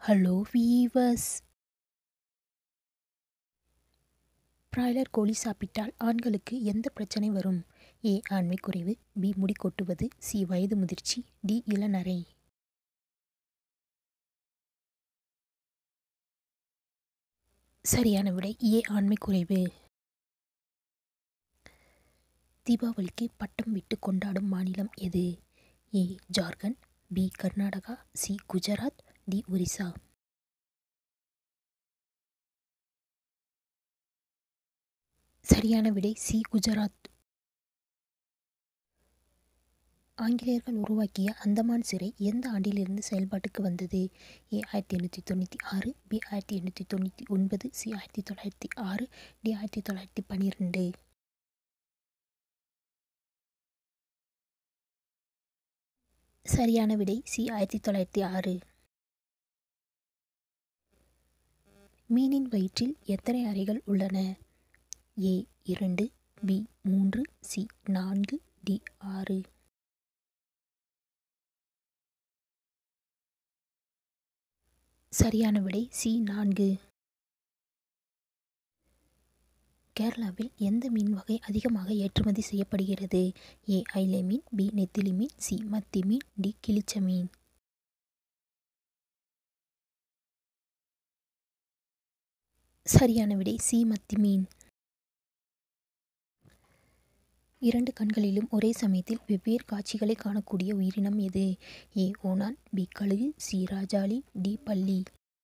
Hello viewers. Broiler கோழி சாப்பிட்டால் ஆண்களுக்கு எந்த பிரச்சனை வரும்? ஏ ஆண்மை குறைவு, பி முடி கொட்டுவது, சி வயது முதிர்ச்சி, டி இளநரை. சரியான விடை ஏ ஆண்மை குறைவு. தீபாவளிக்கு பட்டம் விட்டு கொண்டாடும் மாநிலம் எது? A Jharkhand, B Karnataka, C Gujarat, D Orissa. சரியான விடை சி குஜராத். ஆங்கிலேயர்கள் உருவாக்கிய அந்தமான் சிறை எந்த ஆண்டிலிருந்து செயல்பாட்டுக்கு வந்தது? A 1896, B 1899, C 1906, D 1912. சரியான விடை சி 1906. மீனின் வயிற்றில் எத்தனை அறைகள் உள்ளன? A 2, B 3, C 4, D 6. சரியான விடை சி 4. கேரளாவில் எந்த மீன் வகை அதிகமாக ஏற்றுமதி செய்யப்படுகிறது? ஏ ஐலே மீன், பி நெத்திலி மீன், சி மத்தி மீன், டி கிளிச்ச மீன். சரியான விடை சி மத்தி மீன். 2 கண்களிலும் ஒரே சமயத்தில் வெவ்வேறு காட்சிகளை காணக்கூடிய உயிரினம் எது? ஏ ஓணான், பி கழுகு, சி ராஜாளி, டி பல்லி.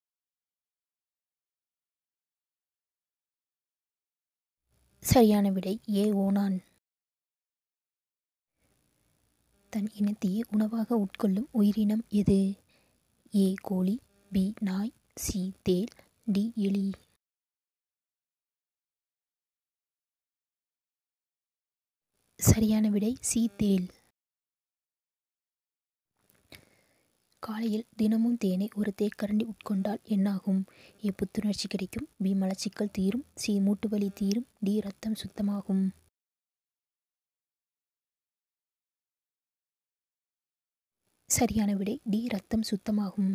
சரியான விடை ஏ ஓணான். தன் இனத்தையே உணவாக உட்கொள்ளும் உயிரினம் எது? ஏ கோழி, பி நாய், சி தேள், டி எலி. சரியான விடை சி தேள். காலையில் தினமும் தேனை ஒரு தேக்கரண்டி உட்கொண்டால் என்னாகும்? ஏ புத்துணர்ச்சி கிடைக்கும், பி மலச்சிக்கல் தீரும், சி மூட்டு வலி தீரும், டி ரத்தம் சுத்தமாகும். சரியான விடை டி ரத்தம் சுத்தமாகும்.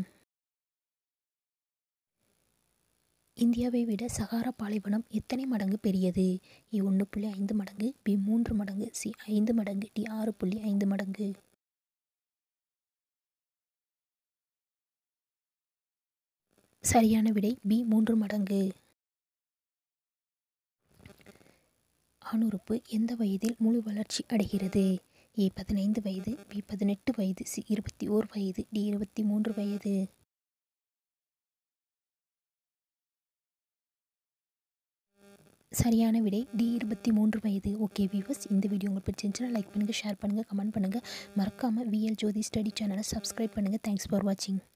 இந்தியாவை விட சகாரா பாலைவனம் எத்தனை மடங்கு பெரியது? ஏ 1.5 மடங்கு, பி 3 மடங்கு, சி 5 மடங்கு, டி 6.5 மடங்கு. சரியான விடை பி 3 மடங்கு. ஆணுறுப்பு எந்த வயதில் முழு வளர்ச்சி அடைகிறது? ஏ 15 வயது, பி 18 வயது, சி 21 வயது, டி 23 வயது. சரியான விடை டி 23 வயது. ஓகே வீவர்ஸ், இந்த வீடியோ உங்களுக்கு பிடிச்சிருந்துச்சுன்னா லைக் பண்ணுங்கள், ஷேர் பண்ணுங்கள், கமெண்ட் பண்ணுங்கள். மறக்காமல் விஎல் ஜோதி ஸ்டடி சேனலை சப்ஸ்கிரைப் பண்ணுங்கள். தேங்க்ஸ் ஃபார் வாட்சிங்.